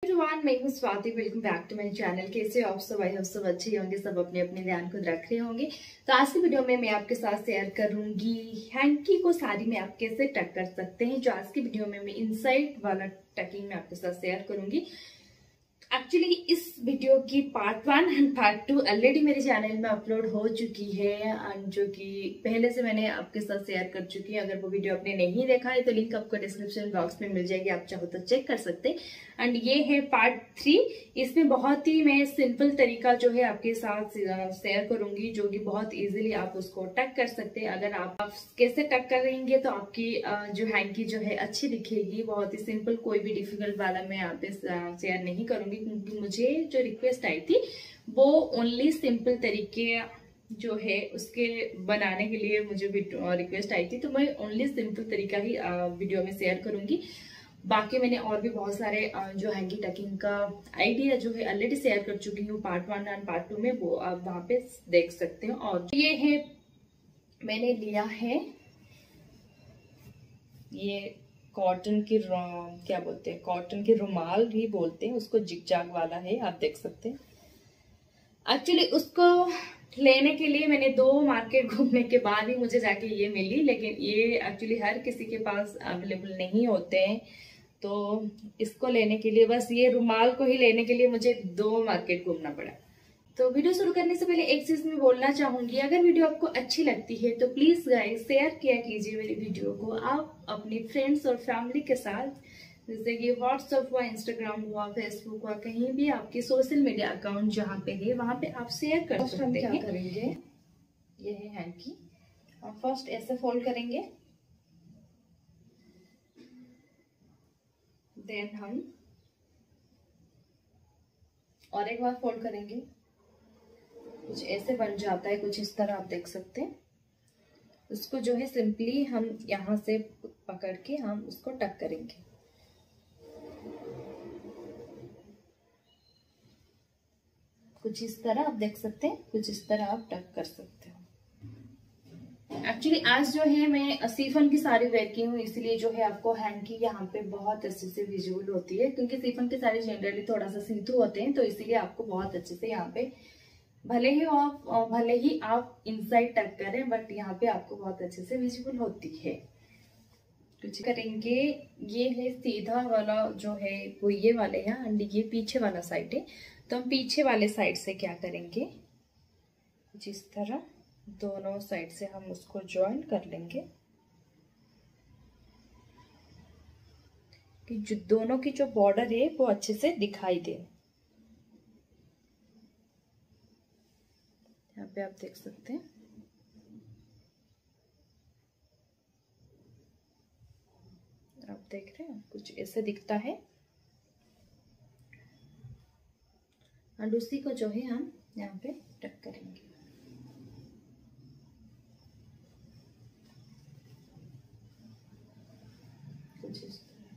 Everyone, मैं हूं Swati. Welcome back to my channel. कैसे हो आप सब? आई होप सब अच्छे होंगे, सब अपने अपने ध्यान खुद रख रहे होंगे। तो आज की वीडियो में मैं आपके साथ शेयर करूंगी हैंकी को साड़ी में आप कैसे टक कर सकते हैं। जो आज की वीडियो में मैं इनसाइड वाला टकिंग में आपके साथ शेयर करूंगी। एक्चुअली इस वीडियो की पार्ट 1 एंड पार्ट 2 ऑलरेडी मेरे चैनल में अपलोड हो चुकी है, एंड जो कि पहले से मैंने आपके साथ शेयर कर चुकी है। अगर वो वीडियो आपने नहीं देखा है तो लिंक आपको डिस्क्रिप्शन बॉक्स में मिल जाएगी, आप चाहो तो चेक कर सकते हैं। एंड ये है पार्ट 3। इसमें बहुत ही मैं सिंपल तरीका जो है आपके साथ शेयर करूंगी, जो कि बहुत इजीली आप उसको टक कर सकते हैं। अगर आप कैसे टक करेंगे तो आपकी जो हैंकी जो है अच्छी दिखेगी। बहुत ही सिंपल, कोई भी डिफिकल्ट वाला मैं यहाँ पे शेयर नहीं करूंगी, क्योंकि मुझे जो रिक्वेस्ट आई थी वो ओनली सिंपल तरीके जो है उसके बनाने के लिए मुझे रिक्वेस्ट आई थी। तो मैं ओनली सिंपल तरीका ही वीडियो में शेयर करूंगी। बाकी मैंने और भी बहुत सारे जो हैंकी टकिंग का आइडिया जो है ऑलरेडी शेयर कर चुकी हूँ पार्ट 1 और पार्ट 2 में, वो आप वहां पे देख सकते हो। और ये है, मैंने लिया है ये कॉटन की क्या बोलते हैं, कॉटन की रुमाल ही बोलते हैं उसको, जिगजाग वाला है, आप देख सकते हैं। एक्चुअली उसको लेने के लिए मैंने 2 मार्केट घूमने के बाद ही मुझे जाके ये मिली, लेकिन ये एक्चुअली हर किसी के पास अवेलेबल नहीं होते हैं। तो इसको लेने के लिए, बस ये रुमाल को ही लेने के लिए मुझे 2 मार्केट घूमना पड़ा। तो वीडियो शुरू करने से पहले एक चीज मैं बोलना चाहूंगी, अगर वीडियो आपको अच्छी लगती है तो प्लीज गाइस शेयर किया कीजिए मेरी वीडियो को आप अपने फ्रेंड्स और फैमिली के साथ, जैसे कि व्हाट्सएप हुआ, इंस्टाग्राम हुआ, फेसबुक हुआ, कहीं भी आपकी सोशल मीडिया अकाउंट जहाँ पे है वहां पे आप शेयर कर सकते हैं। क्या करेंगे, ये है हैंकी। और फर्स्ट ऐसे फोल्ड करेंगे, देन हम और एक बार फोल्ड करेंगे। कुछ ऐसे बन जाता है, कुछ इस तरह आप देख सकते हैं। उसको जो है सिंपली हम यहाँ से पकड़ के हम उसको टक करेंगे। कुछ इस तरह आप देख सकते हैं, कुछ इस तरह आप टक कर सकते हो। एक्चुअली आज जो है मैं सीफन की साड़ी वेयर की हूँ, इसलिए जो है आपको हैंकी यहाँ पे बहुत अच्छे से विजुअल होती है, क्योंकि सीफन की साड़ी जनरली थोड़ा सा सीधू होते हैं, तो इसीलिए आपको बहुत अच्छे से यहाँ पे भले ही आप इनसाइड टक करें, बट यहाँ पे आपको बहुत अच्छे से विजिबल होती है। कुछ करेंगे, ये है सीधा वाला जो है वो ये वाले हैं, एंड ये पीछे वाला साइड है। तो हम पीछे वाले साइड से क्या करेंगे, जिस तरह दोनों साइड से हम उसको ज्वाइन कर लेंगे कि जो दोनों की जो बॉर्डर है वो अच्छे से दिखाई दे। यहाँ पे आप देख सकते हैं, आप देख रहे हैं कुछ ऐसे दिखता है। और उसी को जो है हम यहाँ पे टक करेंगे। कुछ इस तरह।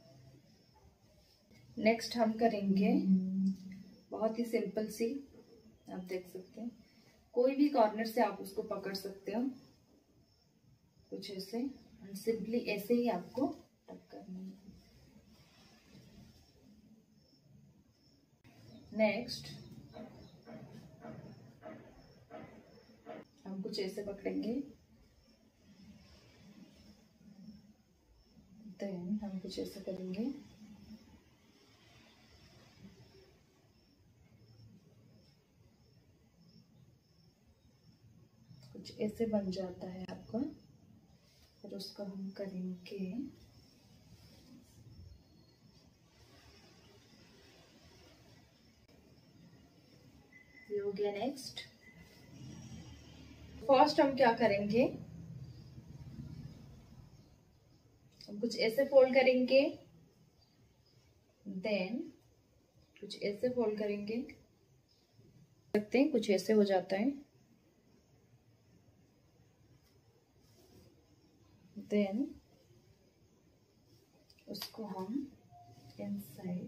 नेक्स्ट हम करेंगे बहुत ही सिंपल सी, आप देख सकते हैं, कोई भी कॉर्नर से आप उसको पकड़ सकते हो, कुछ ऐसे, एंड सिंपली ऐसे ही आपको टक करना है। नेक्स्ट हम कुछ ऐसे पकड़ेंगे, देन हम कुछ ऐसे करेंगे। कुछ ऐसे बन जाता है आपका, फिर उसको हम करेंगे ये हो गया। नेक्स्ट फर्स्ट हम क्या करेंगे, हम कुछ ऐसे फोल्ड करेंगे, देन कुछ ऐसे फोल्ड करेंगे, सकते हैं कुछ ऐसे हो जाता है। देन उसको हम इनसाइड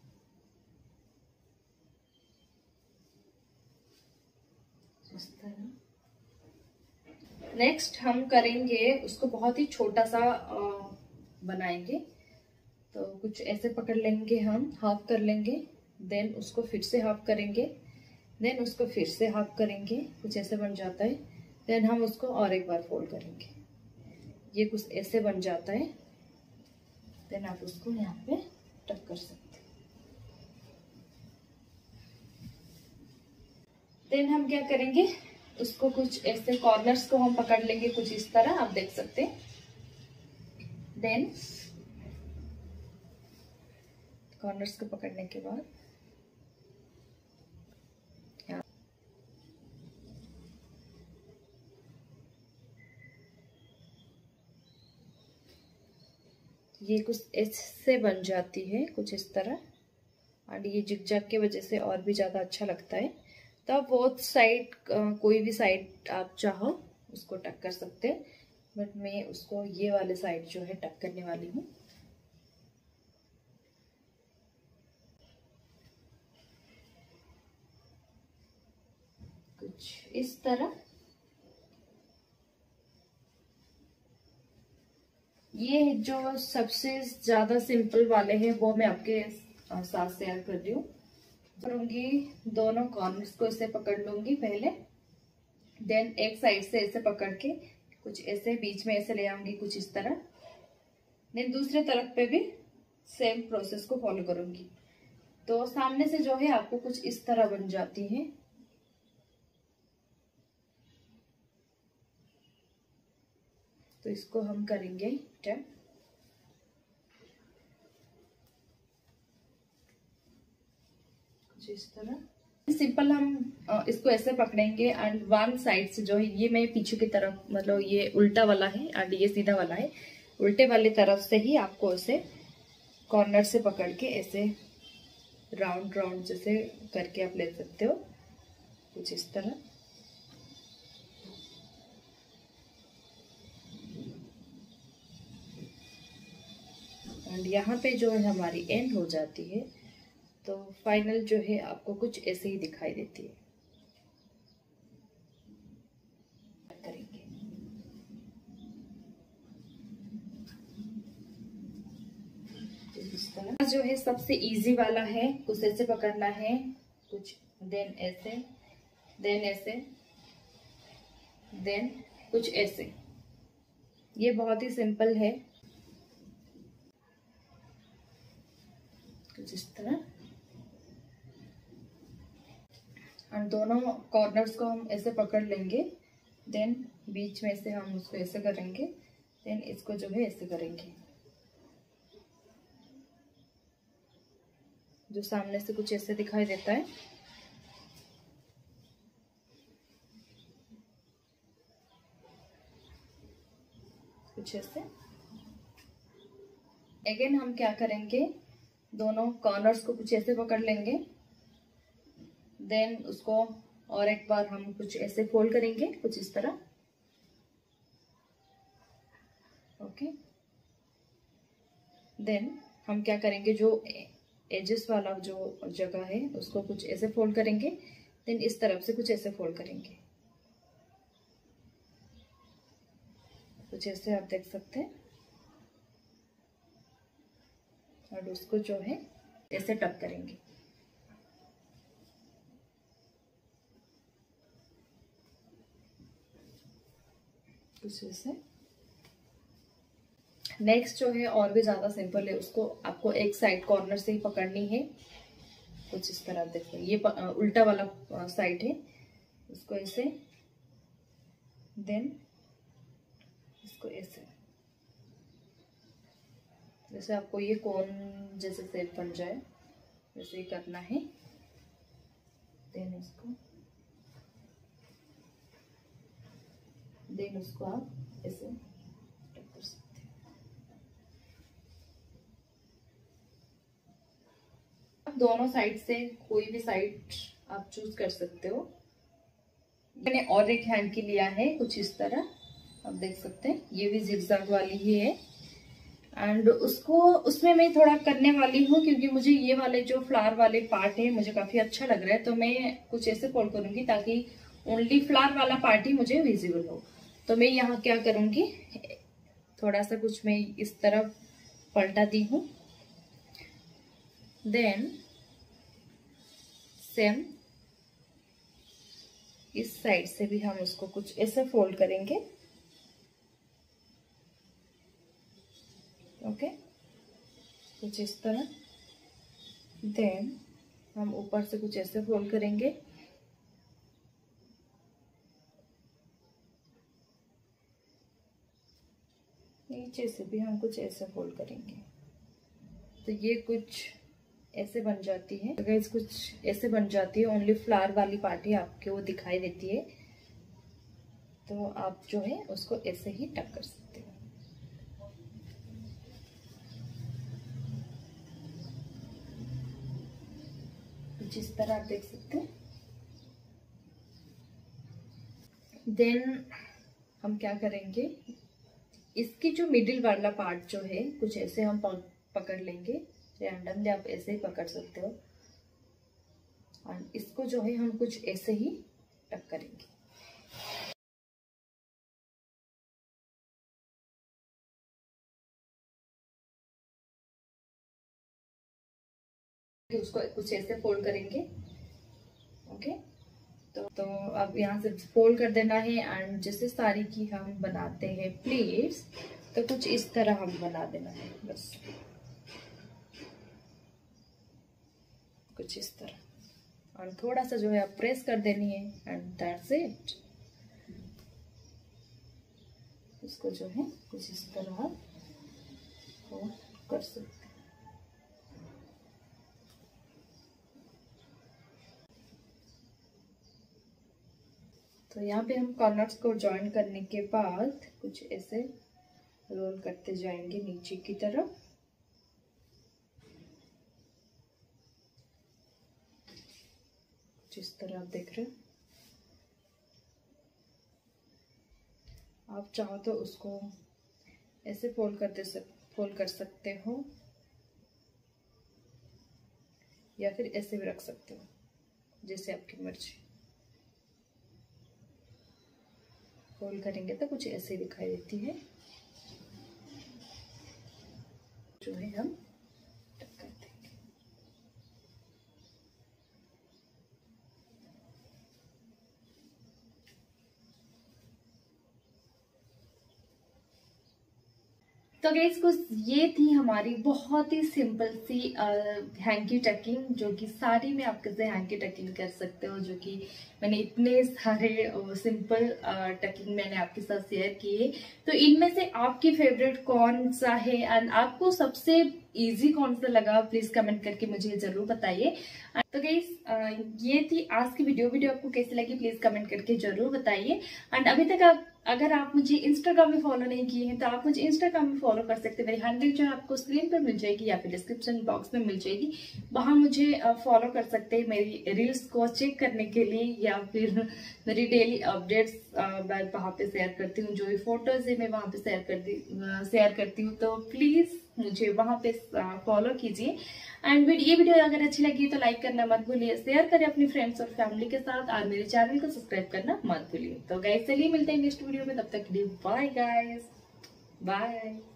इस तरह। नेक्स्ट हम करेंगे उसको बहुत ही छोटा सा बनाएंगे, तो कुछ ऐसे पकड़ लेंगे, हम हाफ कर लेंगे, देन उसको फिर से हाफ करेंगे, देन उसको फिर से हाफ करेंगे, कुछ ऐसे बन जाता है। देन हम उसको और एक बार फोल्ड करेंगे, ये कुछ ऐसे बन जाता है। देन आप उसको यहाँ पे टक कर सकते हैं। देन हम क्या करेंगे, उसको कुछ ऐसे कॉर्नर्स को हम पकड़ लेंगे कुछ इस तरह, आप देख सकते हैं। देन कॉर्नर्स को पकड़ने के बाद ये कुछ ऐसे बन जाती है, कुछ इस तरह। और ये जिगजैग के वजह से और भी ज़्यादा अच्छा लगता है। तो आप बोथ साइड, कोई भी साइड आप चाहो उसको टक कर सकते हैं, बट मैं उसको ये वाले साइड जो है टक करने वाली हूँ। कुछ इस तरह। ये जो सबसे ज्यादा सिंपल वाले हैं वो मैं आपके साथ शेयर कर रही हूँ। करूंगी, दोनों कॉर्नर्स को ऐसे पकड़ लूंगी पहले, देन एक साइड से ऐसे पकड़ के कुछ ऐसे बीच में ऐसे ले आऊंगी कुछ इस तरह। देन दूसरे तरफ पे भी सेम प्रोसेस को फॉलो करूंगी। तो सामने से जो है आपको कुछ इस तरह बन जाती है। तो इसको हम करेंगे टैप। इस तरह सिंपल हम इसको ऐसे पकड़ेंगे एंड वन साइड से जो है, ये मैं पीछे की तरफ, मतलब ये उल्टा वाला है एंड ये सीधा वाला है, उल्टे वाली तरफ से ही आपको ऐसे कॉर्नर से पकड़ के ऐसे राउंड राउंड जैसे करके आप ले सकते हो कुछ इस तरह। एंड यहाँ पे जो है हमारी एंड हो जाती है। तो फाइनल जो है आपको कुछ ऐसे ही दिखाई देती है। करेंगे इस तरह जो है सबसे इजी वाला है, कुछ ऐसे पकड़ना है, कुछ देन ऐसे, देन ऐसे, देन कुछ ऐसे। ये बहुत ही सिंपल है, कुछ इस तरह। और दोनों कॉर्नर्स को हम ऐसे पकड़ लेंगे, देन बीच में से हम उसको ऐसे करेंगे, देन इसको जो है ऐसे करेंगे। जो सामने से कुछ ऐसे दिखाई देता है, कुछ ऐसे। अगेन हम क्या करेंगे, दोनों कॉर्नर्स को कुछ ऐसे पकड़ लेंगे, देन उसको और एक बार हम कुछ ऐसे फोल्ड करेंगे कुछ इस तरह। ओके, देन हम क्या करेंगे, जो एजेस वाला जो जगह है उसको कुछ ऐसे फोल्ड करेंगे, देन इस तरफ से कुछ ऐसे फोल्ड करेंगे, कुछ ऐसे आप देख सकते हैं। और उसको जो है ऐसे टक करेंगे। कुछ ऐसे। नेक्स्ट जो है और भी ज्यादा सिंपल है, उसको आपको एक साइड कॉर्नर से ही पकड़नी है, कुछ इस तरह देखो। ये उल्टा वाला साइड है, उसको ऐसे, देन इसको ऐसे, जैसे आपको ये कोन जैसे शेप बन जाए वैसे ही करना है। देन इसको, देन उसको आप ऐसे टक कर सकते हैं। अब दोनों साइड से कोई भी साइड आप चूज कर सकते हो। मैंने और एक हैंड की लिया है कुछ इस तरह, आप देख सकते हैं। ये भी जिगजैग वाली ही है एंड उसको उसमें मैं थोड़ा करने वाली हूँ क्योंकि मुझे ये वाले जो फ्लावर वाले पार्ट है मुझे काफी अच्छा लग रहा है। तो मैं कुछ ऐसे फोल्ड करूंगी ताकि ओनली फ्लावर वाला पार्ट ही मुझे विजिबल हो। तो मैं यहाँ क्या करूंगी, थोड़ा सा कुछ मैं इस तरफ पलटा दी हूँ देन सेम इस साइड से भी हम उसको कुछ ऐसे फोल्ड करेंगे। ओके, कुछ इस तरह। देन हम ऊपर से कुछ ऐसे फोल्ड करेंगे। नीचे से भी हम कुछ ऐसे फोल्ड करेंगे। तो ये कुछ ऐसे बन जाती है। अगर इस कुछ ऐसे बन जाती है, ओनली फ्लावर वाली पार्ट ही आपको वो दिखाई देती है। तो आप जो है उसको ऐसे ही टक कर सकते हो। जिस तरह आप देख सकते हैं। देन हम क्या करेंगे, इसकी जो मिडिल वाला पार्ट जो है कुछ ऐसे हम पकड़ लेंगे। रैंडमली आप ऐसे ही पकड़ सकते हो। और इसको जो है हम कुछ ऐसे ही टक करेंगे। उसको कुछ ऐसे फोल्ड करेंगे। ओके, तो अब यहाँ से फोल्ड कर देना है। एंड जैसे साड़ी की हम बनाते हैं प्लेट्स, तो कुछ इस तरह हम बना देना है बस, कुछ इस तरह। और थोड़ा सा जो है आप प्रेस कर देनी है एंड दैट्स इट। इसको जो है कुछ इस तरह कर सकते हैं। तो यहाँ पे हम कॉर्नर्स को जॉइन करने के बाद कुछ ऐसे रोल करते जाएंगे नीचे की तरफ। जिस तरह आप देख रहे हो। आप चाहो तो उसको ऐसे फोल्ड कर सकते हो, या फिर ऐसे भी रख सकते हो, जैसे आपकी मर्जी। फोल्ड करेंगे तो कुछ ऐसे दिखाई देती है, जो है हम टक कर देंगे। तो गाइस कुछ ये थी हमारी बहुत ही सिंपल सी हैंकी टकिंग, जो कि साड़ी में आप कैसे हैंकी टकिंग कर सकते हो। जो कि मैंने इतने सारे सिंपल टकिंग मैंने आपके साथ शेयर किए। तो इनमें से आपकी फेवरेट कौन सा है एंड आपको सबसे इजी कौन सा लगा, प्लीज कमेंट करके मुझे जरूर बताइए। तो गाइस ये थी आज की वीडियो आपको कैसी लगी प्लीज कमेंट करके जरूर बताइए। एंड अभी तक अगर आप मुझे इंस्टाग्राम में फॉलो नहीं किए हैं तो आप मुझे इंस्टाग्राम में फॉलो कर सकते हैं। मेरी हैंडल जो है आपको स्क्रीन पर मिल जाएगी या फिर डिस्क्रिप्शन बॉक्स में मिल जाएगी। वहां मुझे फॉलो कर सकते हैं मेरी रील्स को चेक करने के लिए, या फिर मेरी डेली अपडेट्स मैं वहां पे शेयर करती हूँ। जो भी फोटोज है मैं वहां पे शेयर करती हूँ। तो प्लीज मुझे वहां पे फॉलो कीजिए। एंड ये वीडियो अगर अच्छी लगी तो लाइक करना मत भूलिए, शेयर करें अपनी फ्रेंड्स और फैमिली के साथ, और मेरे चैनल को सब्सक्राइब करना मत भूलिए। तो गाइस चलिए मिलते हैं नेक्स्ट वीडियो में, तब तक के लिए बाय गाइस, बाय।